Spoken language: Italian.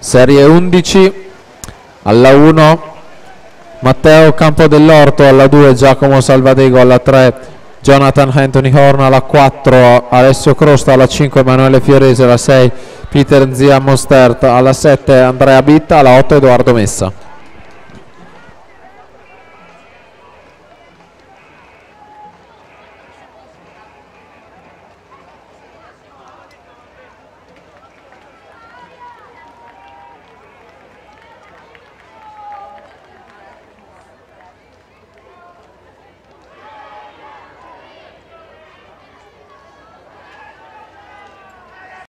Serie 11, alla 1 Matteo Campodellorto, alla 2 Giacomo Salvadego, alla 3 Jonathan Anthony Horn, alla 4 Alessio Crosta, alla 5 Emanuele Fiorese, alla 6 Peter Zia Mostert, alla 7 Andrea Bitta, alla 8 Edoardo Messa.